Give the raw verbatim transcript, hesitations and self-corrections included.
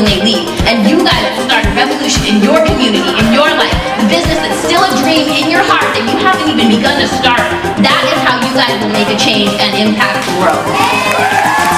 when they leave. And you guys will start a revolution in your community, in your life. The business that's still a dream in your heart that you haven't even begun to start. That is how you guys will make a change and impact the world.